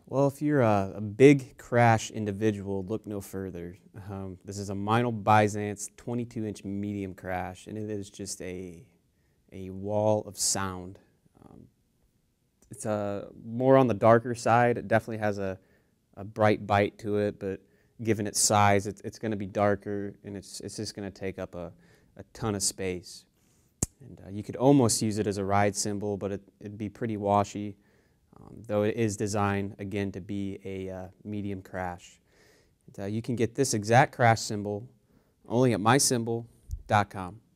Well, if you're a big crash individual, look no further. This is a Meinl Byzance 22-inch medium crash, and it is just a wall of sound. It's more on the darker side. It definitely has a bright bite to it, but given its size, it's going to be darker, and it's just going to take up a ton of space. And you could almost use it as a ride cymbal, but it'd be pretty washy. Though it is designed, again, to be a medium crash. And, you can get this exact crash cymbal only at mycymbal.com.